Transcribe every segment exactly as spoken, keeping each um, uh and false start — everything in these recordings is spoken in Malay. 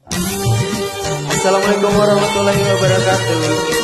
Assalamualaikum warahmatullahi wabarakatuh.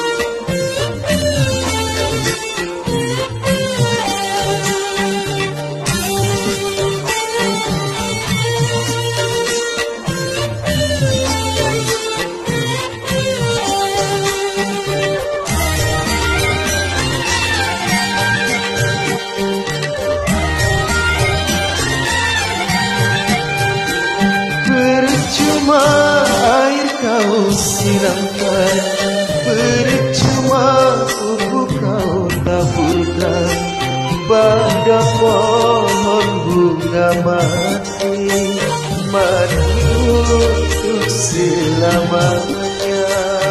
Percuma air kau siramkan, percuma tubuh kau taburkan pada pohon bunga mati, mati untuk selamanya.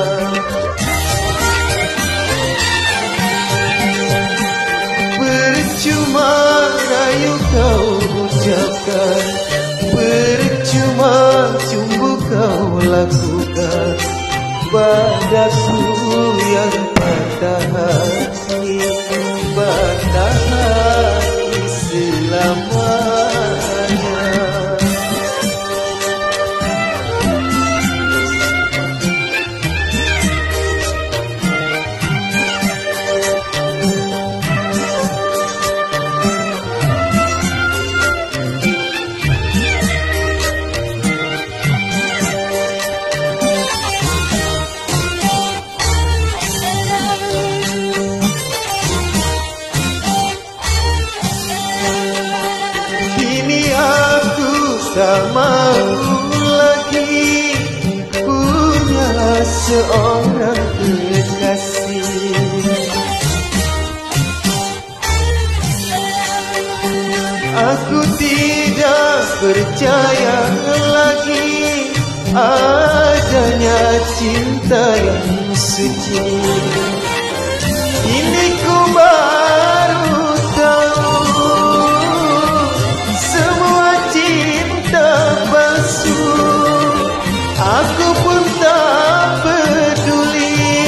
Percuma rayu kau ucapkan, percuma cumbu kau lakukan padaku yang patah hati, patah hati selamanya. Tak mau lagi punya seorang kekasih. Aku tidak percaya lagi adanya cinta yang suci. Ini ku baru tahu semua cinta palsu. Aku pun tak peduli,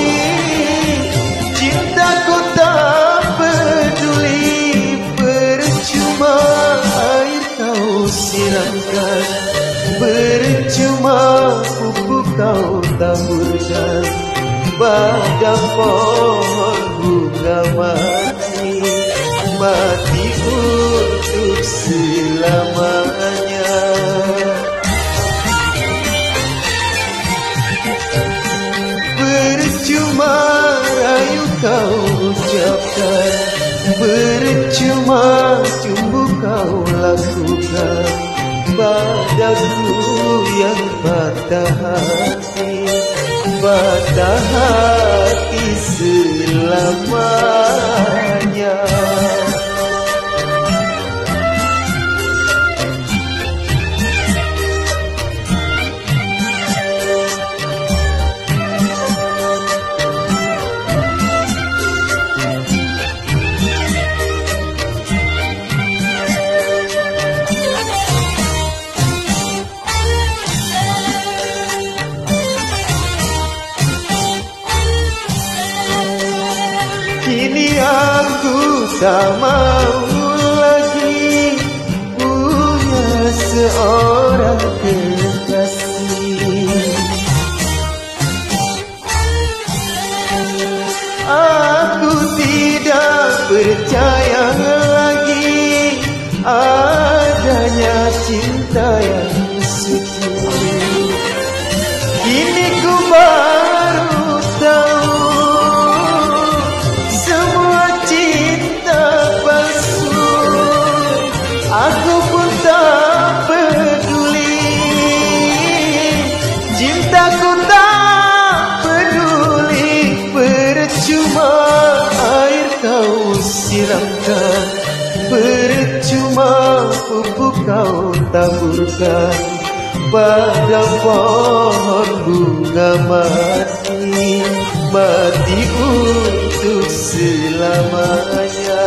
cintaku tak peduli. Percuma air kau siramkan, percuma pupuk kau taburkan pada pohon bunga mati, mati untuk selamanya. Percuma rayu kau ucapkan, percuma cumbu kau lakukan padaku yang patah hati, patah hati selamanya. Kini aku tak mau lagi punya seorang kekasih. Aku tidak percaya lagi adanya cinta yang suci. Kini ku baru tahu aku pun tak peduli, cintaku tak peduli. Percuma air kau siramkan, percuma pupuk kau taburkan pada pohon bunga mati, mati untuk selamanya.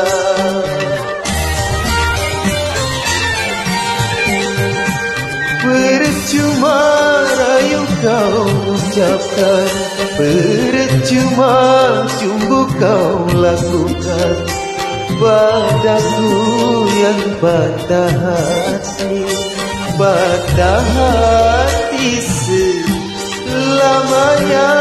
Percuma rayu kau ucapkan, percuma cumbu kau lakukan padaku yang patah hati, patah hati. sayang